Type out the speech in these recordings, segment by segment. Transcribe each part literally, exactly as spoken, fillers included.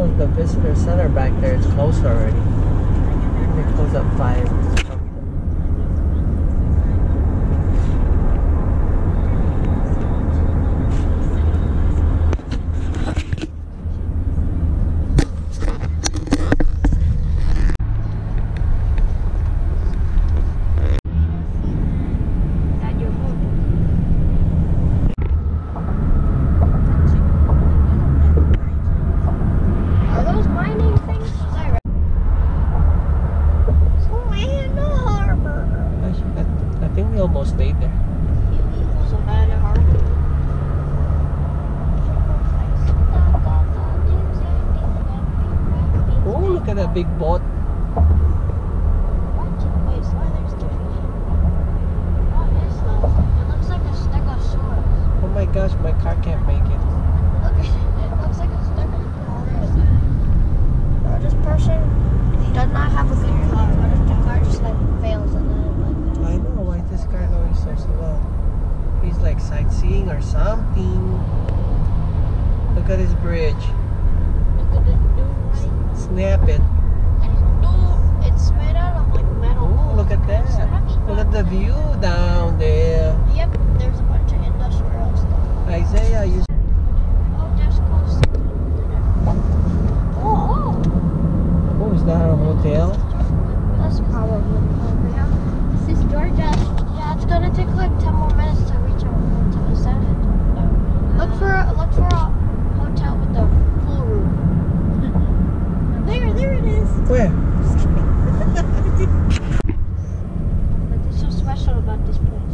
Oh, the visitor center back there is closed already. They close at five. Almost stayed there. Oh, look at that big boat. Oh my gosh, my car can't make it. Look, it looks like a stegosaurus. Uh, this person does not have a good car. What if the car just like fails and then like that? I know, why this guy going so slow? He's like sightseeing or something. Look at this bridge. Look at the new light. Snap it. No, it's made out of like metal. Oh, look at that. Look at the view down there. Yep, there's a bunch of industrial stuff. Isaiah, you. Oh, there's close. Oh, oh. Oh, is that a hotel? That's probably. Yeah. This is Georgia. Yeah, it's gonna take like ten more minutes to reach our hotel. Is that it? No. Look for a, look for a hotel with a pool room. There, there it is. Where? What's so special about this place?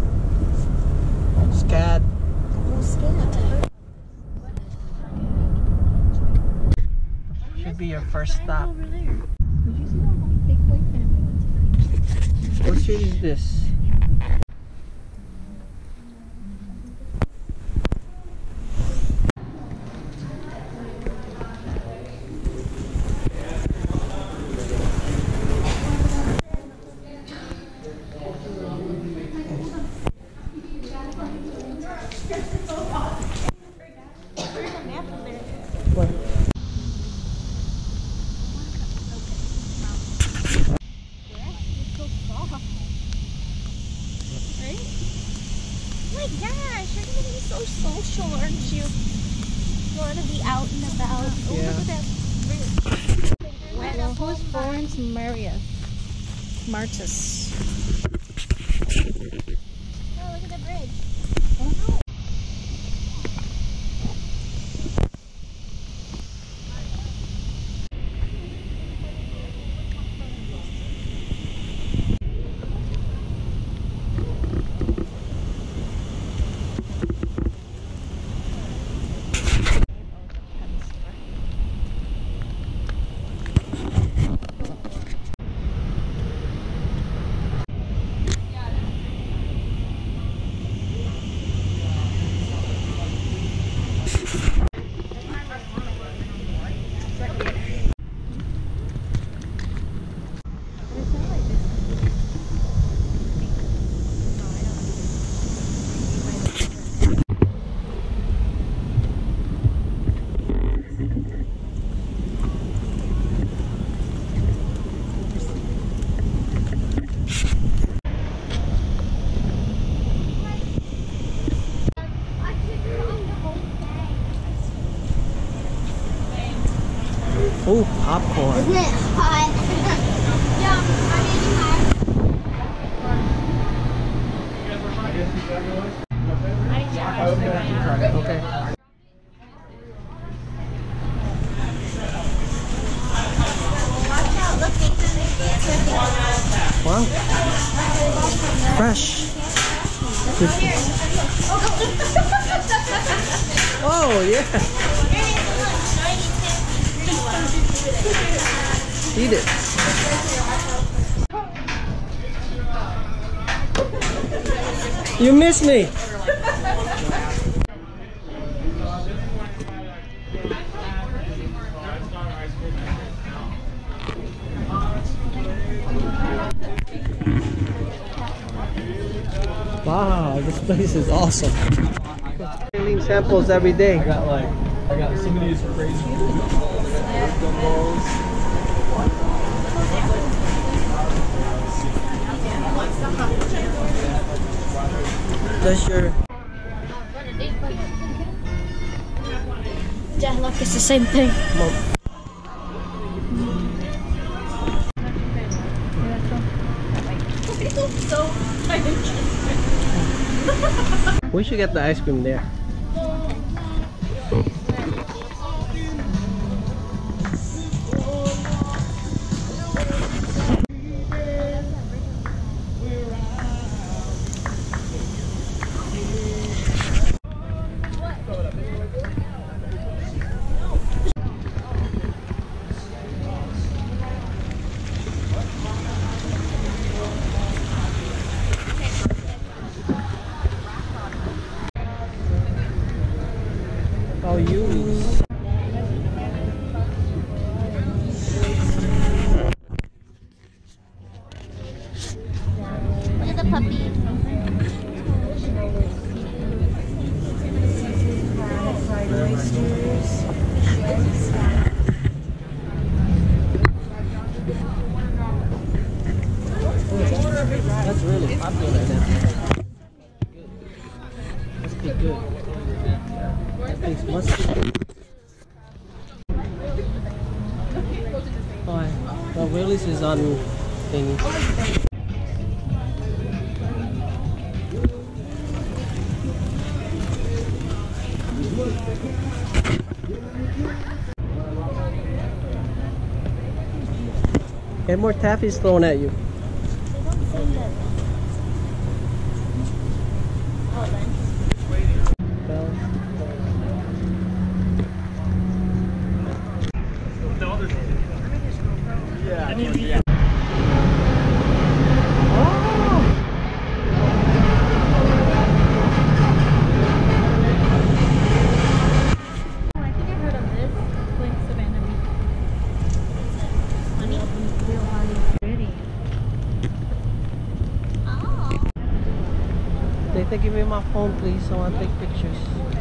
Scat. I'm scared. Should be your first stop. Over there. Did you see that one big white family one? What street is this? What? Oh my gosh, you're gonna be so social, aren't you? You wanna be out and about. Oh, Yeah. look at that. Well, who's Florence Marius? Martis. Oh, look at the bridge. Oh no. Oh, popcorn. Isn't it hot? Yeah, I'm eating hot. Okay. Watch out, look, Wow. Fresh. Oh, yeah. Eat it. You miss me. Wow, this place is awesome. Training samples every day. I got like, I got some of these crazy. Does your Yeah, look, it's the same thing. mom? We should get the ice cream there. Oh, you. Look at the puppy. Fried oysters. That's really popular now. Must be good. That place must be good. Oh, well, Willie's is on thingy. Get more taffies thrown at you. Yeah. I think I've heard of this. Like Savannah Honey? Real honey. Pretty. Oh. Tata, give me my phone, please. I want to take pictures.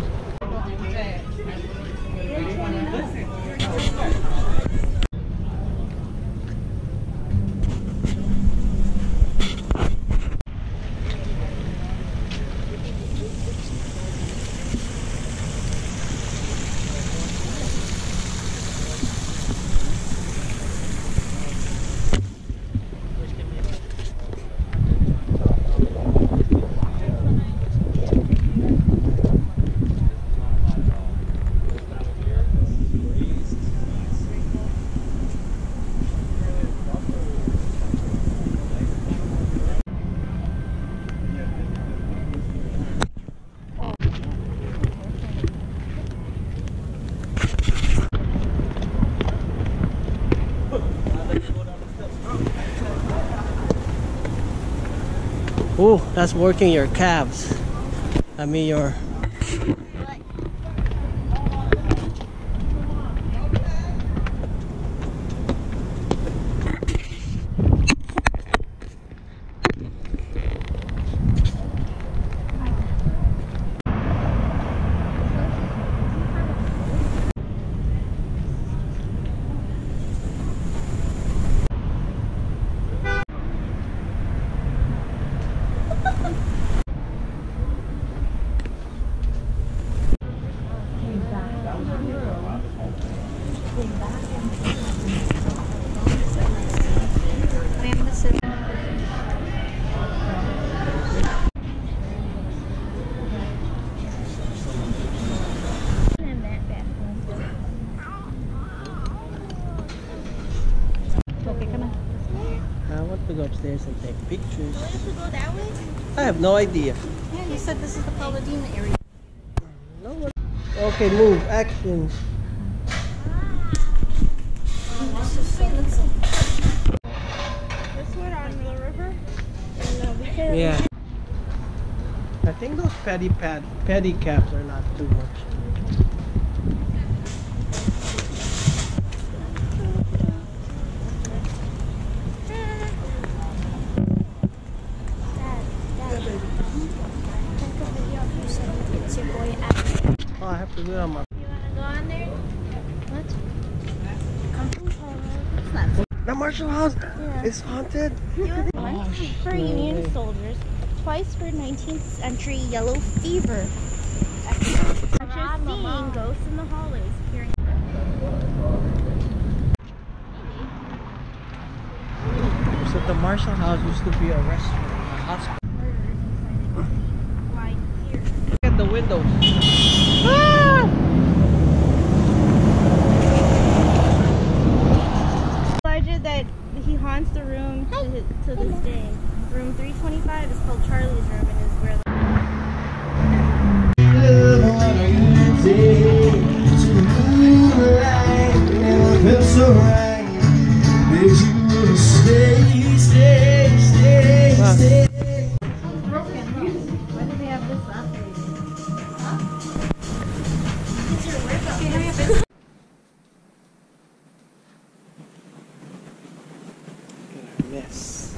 Oh, that's working your calves. I mean your... To go upstairs and take pictures. Where to go that way? I have no idea. Yeah, you said this is the Paladina area. No one. Okay, move. Action. This one on the river? And uh, we can... Yeah. I think those petty pad pedicabs are not too much. Oh, I have to do it on my... You wanna go on there? What? The Marshall House Yeah. is haunted. Once for no Union way. soldiers, twice for nineteenth century yellow fever. After seeing ghosts in the hallways, hearing. So the Marshall House used to be a restaurant, a hospital. Why here? Look at the windows. Ah! Alleged that he haunts the room to, his, to this day. Room three twenty-five is called Charlie's room and is where the Mess.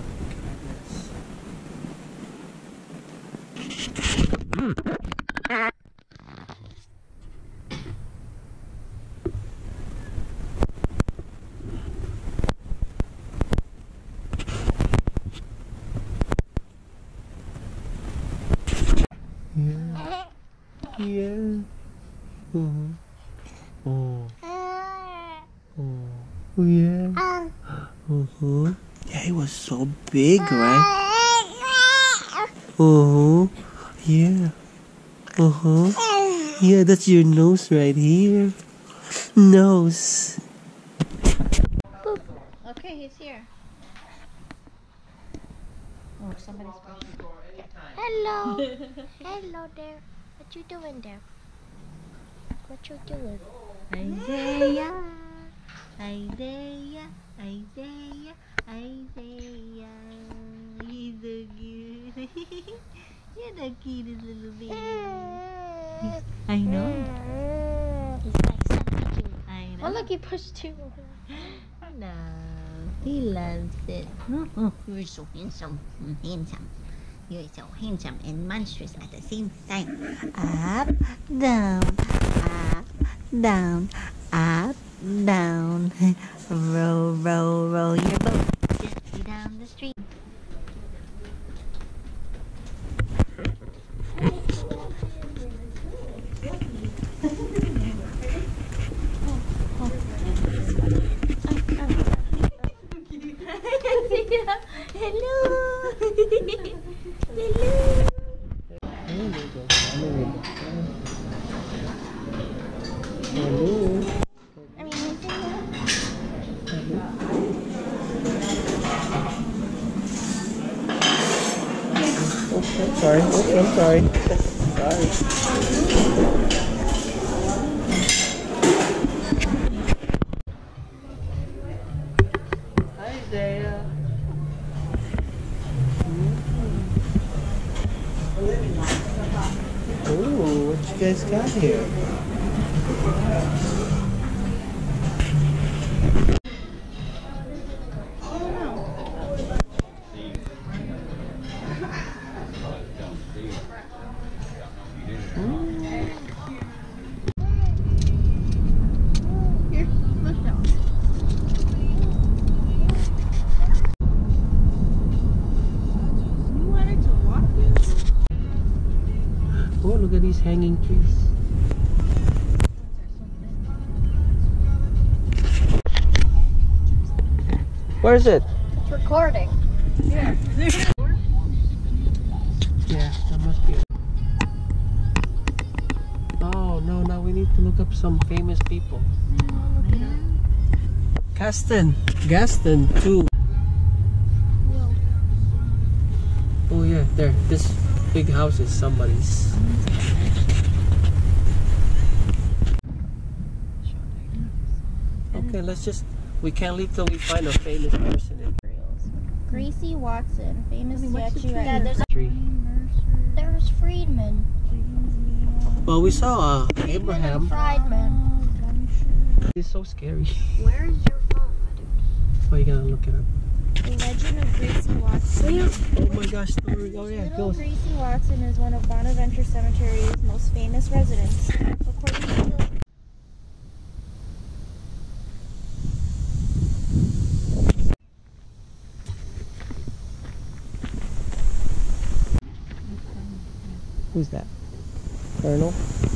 Yeah. Yeah. Uh-huh. Oh. Oh. Oh yeah. Uh-huh. Yeah, it was so big, right? Uh-huh. Yeah. Uh-huh. Yeah, that's your nose right here. Nose. Okay, he's here. Oh, somebody's Hello. Hello there. What you doing there? What you doing? Isaiah, Isaiah, Isaiah, Isaiah. He's so cute. You're the cutest little baby. I know. He's like such cute. I know. Oh look, he pushed two. No, he loves it. Oh, you're so handsome, mm, handsome. You're so handsome and monstrous at the same time. Up, down, up, down, up, down. Roll, roll, roll your boat gently down the street. Hello. Hello. Hello. I mean, I Oops, I'm sorry. Oops, I'm sorry. Sorry. Hi, Zaya. Oh, what you guys got here? Oh, look at these hanging trees. Where is it? It's recording. Yeah, that must be it. Oh, no, now we need to look up some famous people. Gaston. Gaston, too. Oh, yeah, there. This big house is somebody's. Okay, let's just, we can't leave till we find a famous person. In. Gracie Watson, famous I mean, what's the statue. tree? at- There's, Tree. there's Friedman. Well, we saw uh, Abraham. Friedman. It's so scary. Where is your phone? Oh, you gotta look it up. The Legend of Gracie Watson. Oh my gosh, there we go. Yeah, Little go. Gracie Watson is one of Bonaventure Cemetery's most famous residents. According to the Who's that? Colonel?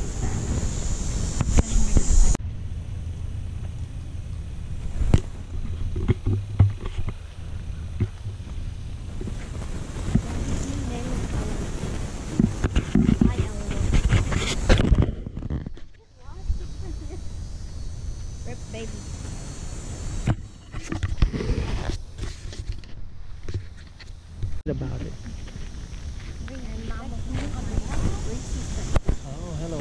Rip baby. About it. Oh, hello.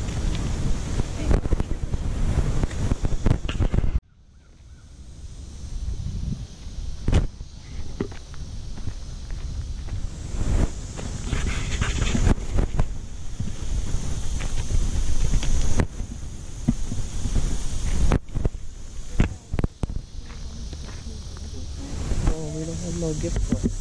Oh, we don't have no gift for it.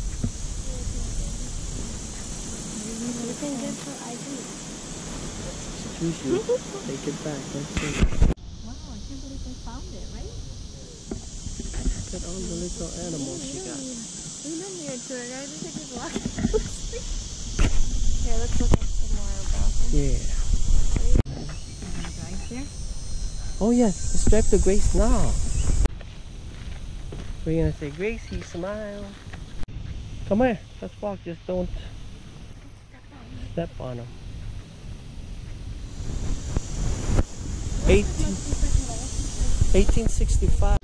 Anything good for I D? Excuse you. Take it back. Let's see. Wow, I can't believe I found it, right? Look at all the little animals she got. We've been here tour guide. We could just walk. Here, let's look up some more about them. Yeah. Right there. Oh yeah, let's drive to Grace now. We're gonna say, Gracie, smile. Come here, let's walk. Just don't step on them. eighteen, eighteen sixty-five.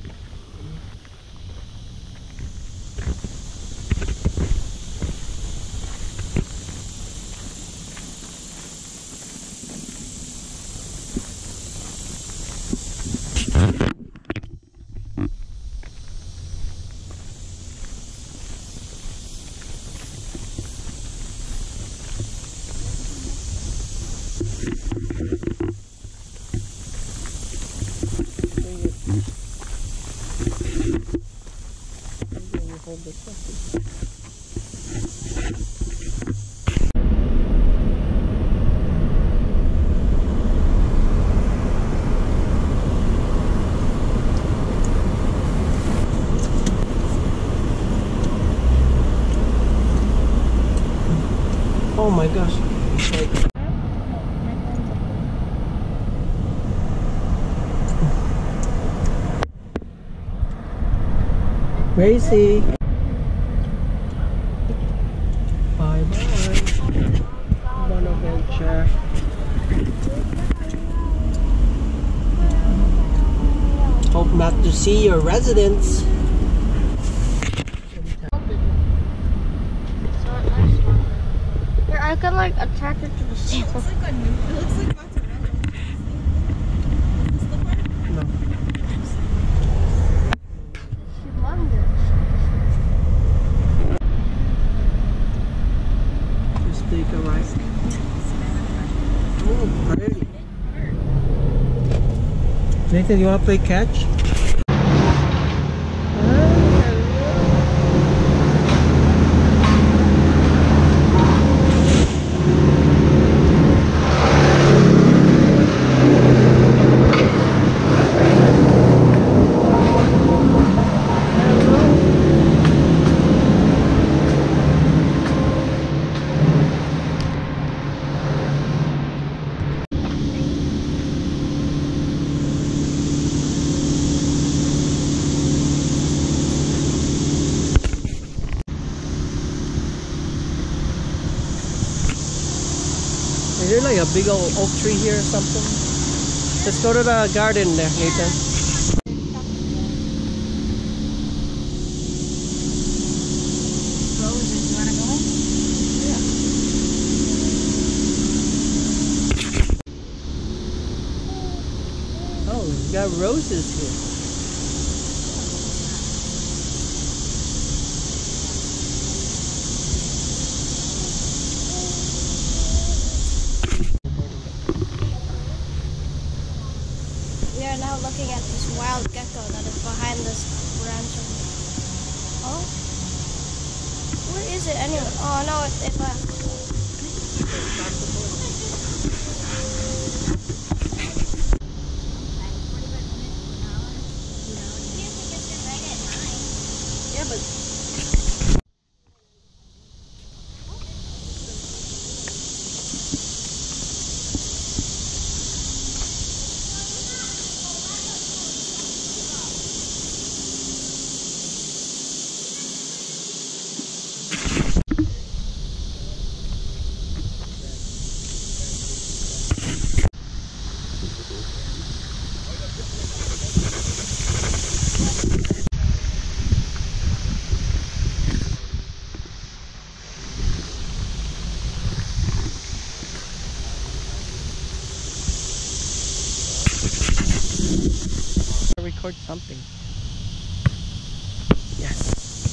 Hold this up. Oh my gosh. Like, Gracie. Bye bye. Bonaventure. Hope not to see your residents. Here, I can like attach it to the ceiling. It looks like a new. It looks like mozzarella. Is this the part? No. Just take a ride. Oh, pretty. Nathan, you want to play catch? Is there like a big old oak tree here or something? Let's go to the garden there, Nathan. Roses, you wanna go? Oh, we got roses here. We are now looking at this wild gecko that is behind this branch of. Oh, where is it anyway? Oh no, it, it left. Yeah, but Record something. Yes.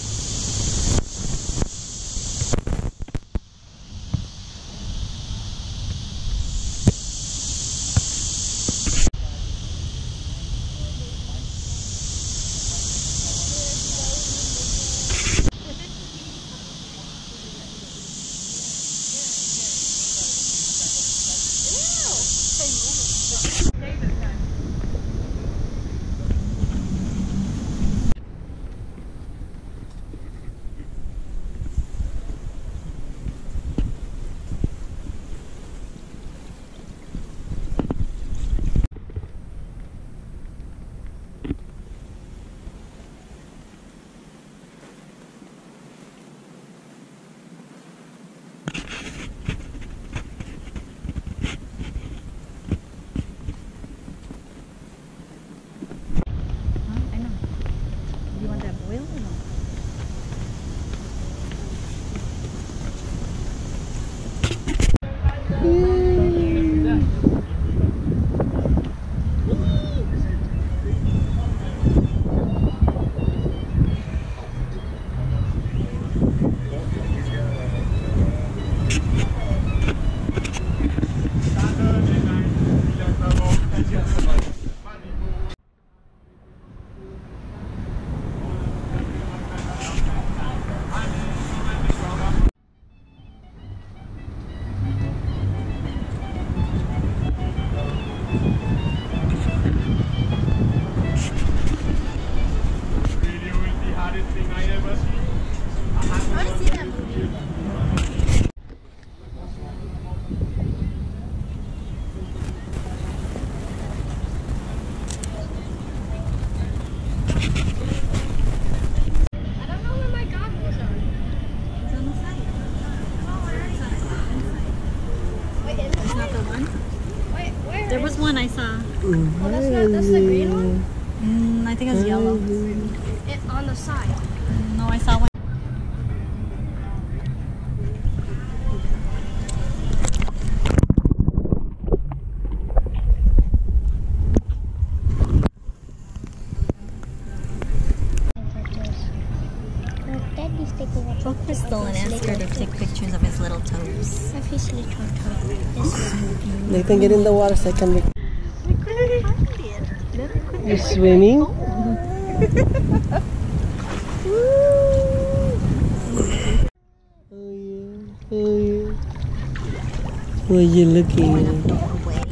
There was one I saw. Mm-hmm. Oh, that's not, that's the green one? Mm, I think it was yellow. It, on the side. No, I saw one. Call Crystal and ask her to take pictures of his little toes. Nathan, get in the water so I can make. You're swimming? Oh yeah, oh yeah. What are you looking at?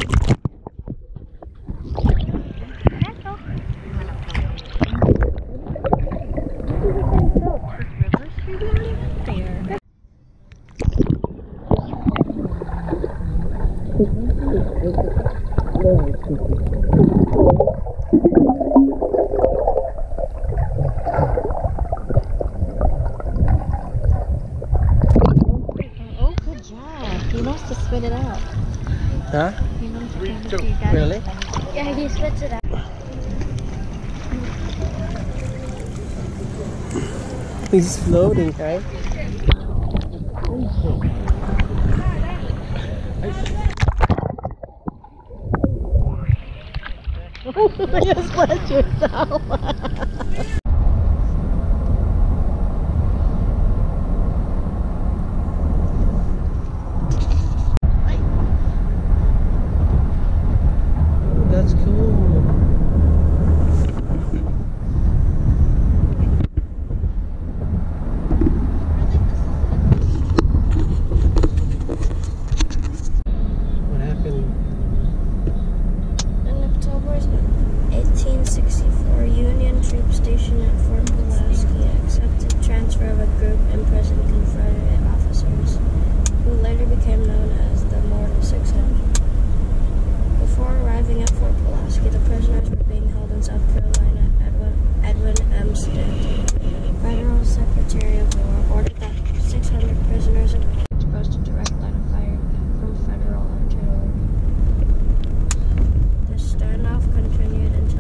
Oh, good job. He wants to spit it out. Huh? He wants to spit it out. Really? Yeah, he spits it out. He's floating, right? You splashed yourself. That's cool. What happened? In October eighteen sixty-four, Union troops stationed at Fort Pulaski accepted transfer of a group imprisoned Confederate officers, who later became known as the Mortal six hundred. Before arriving at Fort Pulaski, the prisoners were being held in South Carolina. Edwin, Edwin M. Stanton, Federal Secretary of War, ordered that six hundred prisoners be exposed to direct line of fire from Federal artillery. The standoff continued until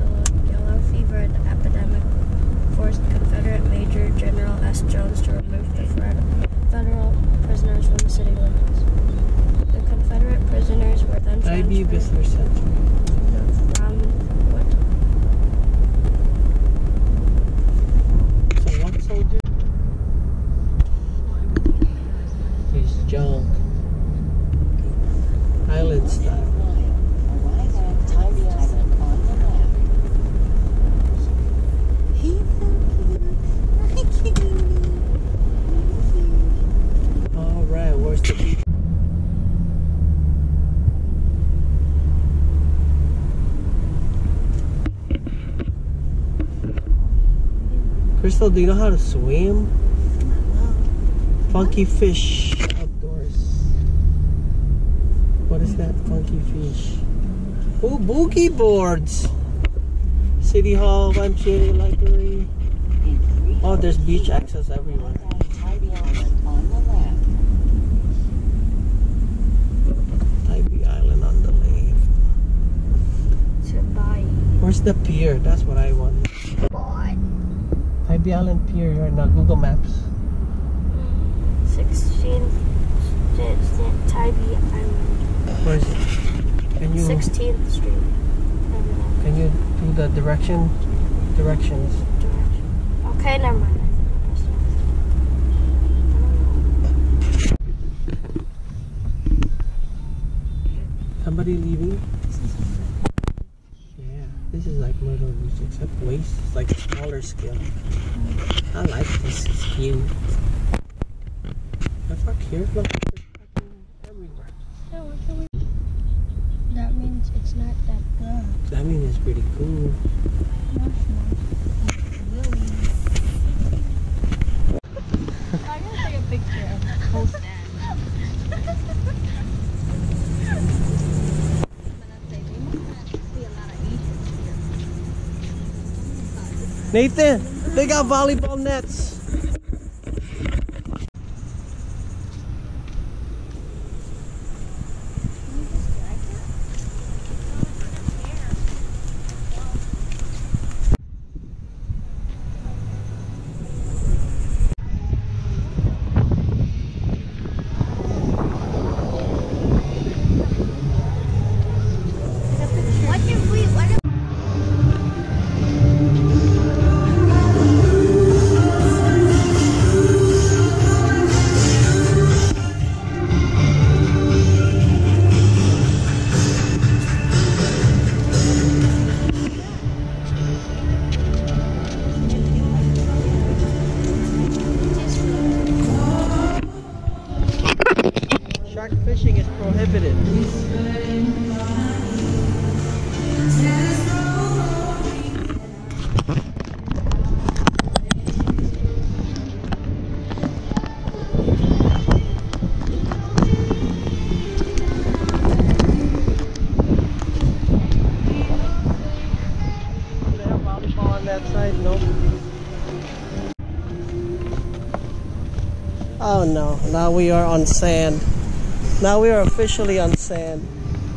Crystal, do you know how to swim? Funky fish outdoors. What is that? Funky fish. Oh, boogie boards. City Hall, M T A Library. Oh, there's beach access everywhere. Tybee Island on the left. Tybee Island on the left. To buy. Where's the pier? That's what I want. What? Tybee Island Pier here in uh, Google Maps. sixteenth Tybee Island. Where is it? Can you sixteenth Street. can you do the direction directions? Okay, never mind. Somebody leaving? Yeah, this is like Myrtle Beach except waste. It's like a smaller scale. I like this. It's cute. I park here. Look, there's parking everywhere. That means it's not that good. That means it's pretty cool. No, it's not. I'm gonna take a picture of the whole stand. Nathan, they got volleyball nets. What if we, what if Shark fishing is prohibited. Do they have volleyball on that side? No. Oh no, now we are on sand. Now we are officially on sand.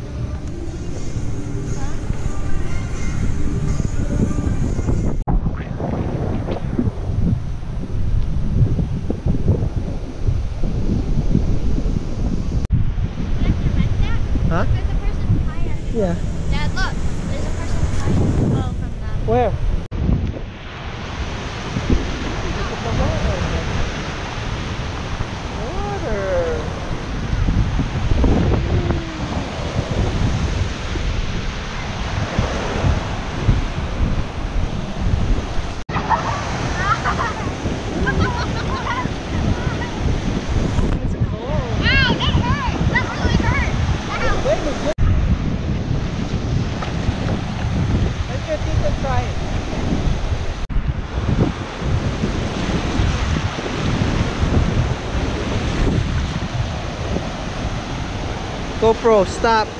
Huh? there's a person behind us. Yeah. Dad, look. There's a person behind us. Oh, from that. Where? Water. Wow, that hurt. That really hurt. Ow. Wait, it's good. Let your teacher try it. GoPro, stop.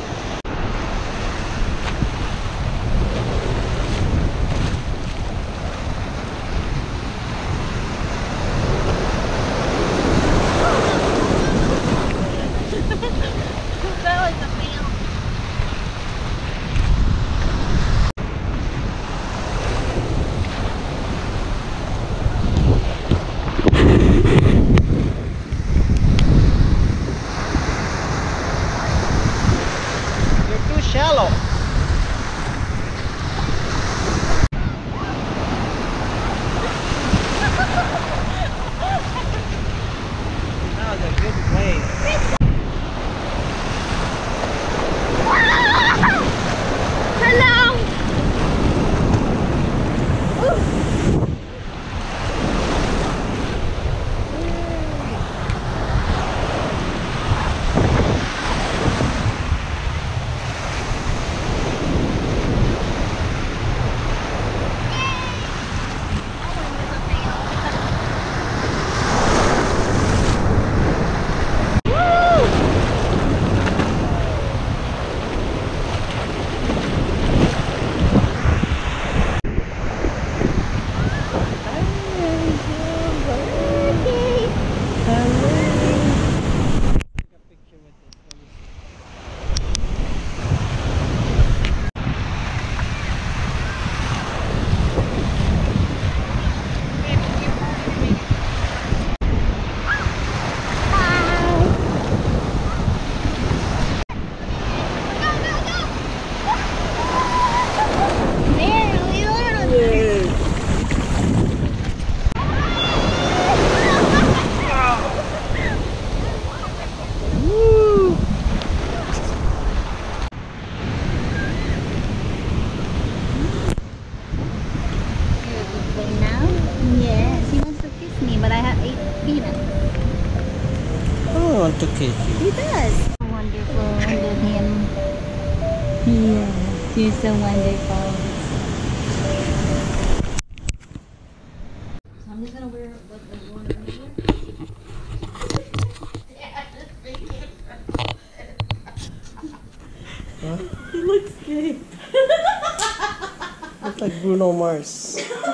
That was a fail. to kiss you. He does. Wonderful. Look at him. Yeah, you're so wonderful. So I'm just gonna wear what the one earlier. Huh? He looks gay. Looks like Bruno Mars.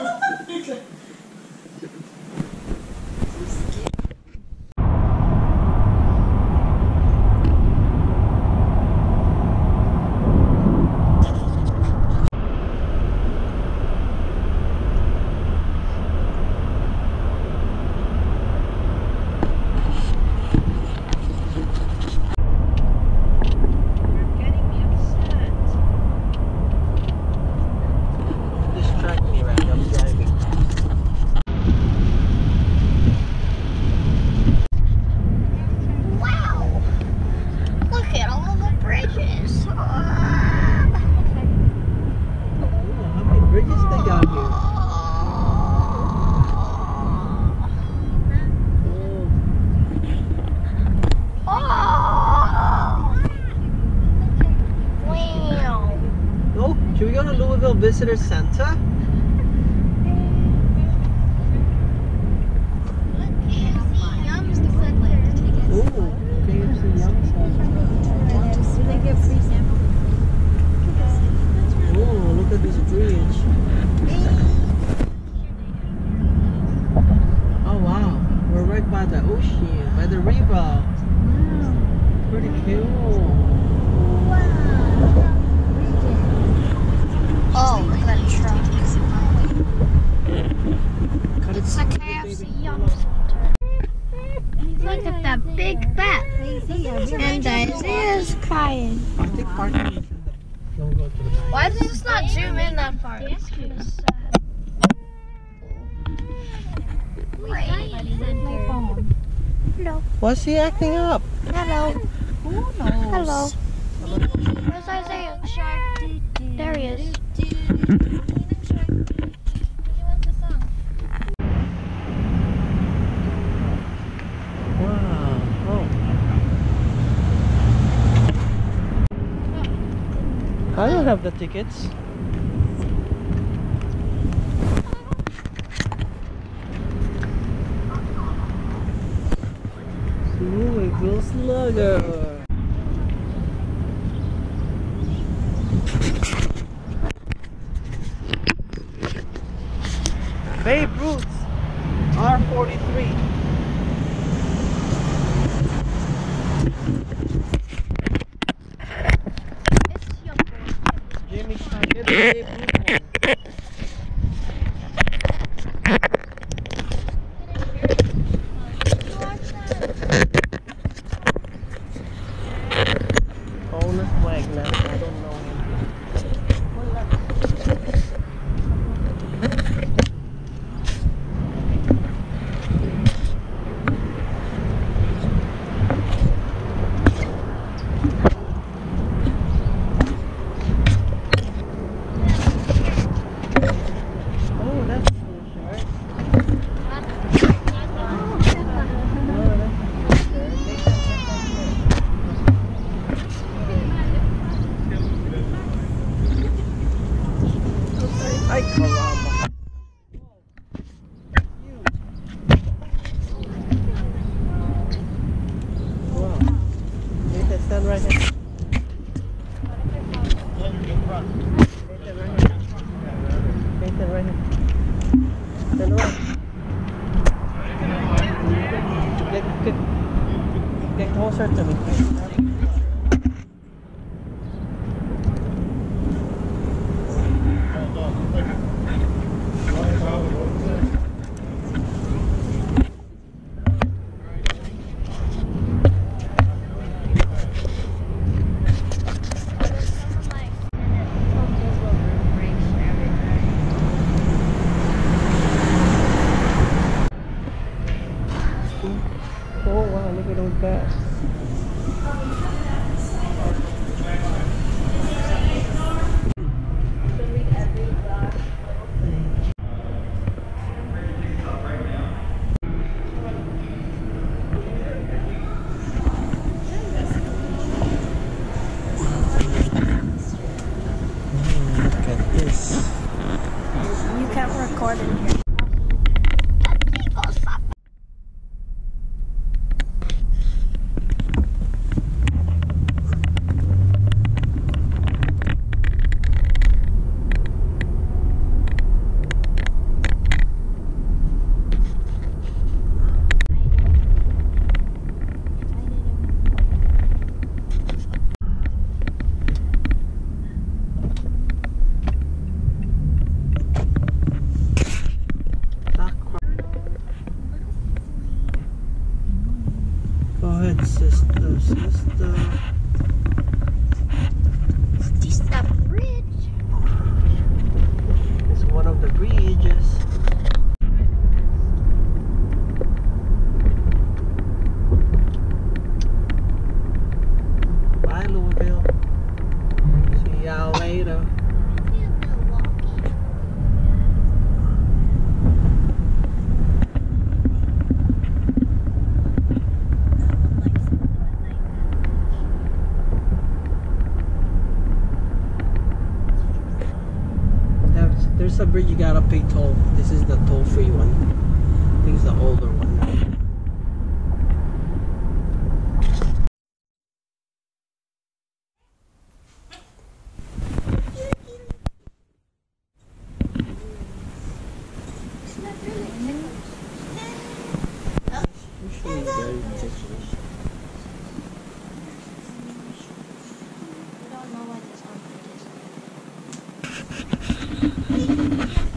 Should we go to Louisville Visitor Center? Ooh, K F C Yum Center. Do they get free samples? Ooh, look at this bridge. Oh wow, we're right by the ocean, by the river. Wow. Pretty cool. Oh, look at that truck. Cut It's a K F C Yum Center. Look at that big bat. And Isaiah's crying. I think parking is in the... Don't go to the back. Why does this not zoom in that far? It's kind of sad. Hello. Why's he acting up? Hello. Who knows? Hello. Where's Isaiah? There he is. Wow. Oh. I don't have the tickets. Louisville Slugger. Babe Ruth, R forty-three. Jimmy Carter, Babe Ruth one. Honest Wagner, I don't know him. Oh, that's cool shirt. Ay, caramba. Wow. Wait, let's stand right here. Wait, stand right here. Stand right. Get, get, get closer to me. Oh wow, look at those bats. You can't record in here. Go ahead, sister, sister. This is the bridge. It's one of the bridges. Bye, Louisville. See y'all later. There's, there's a bridge you gotta pay toll. This is the toll-free one. I think it's the older one. Usually very ticklish. I don't know what this one is.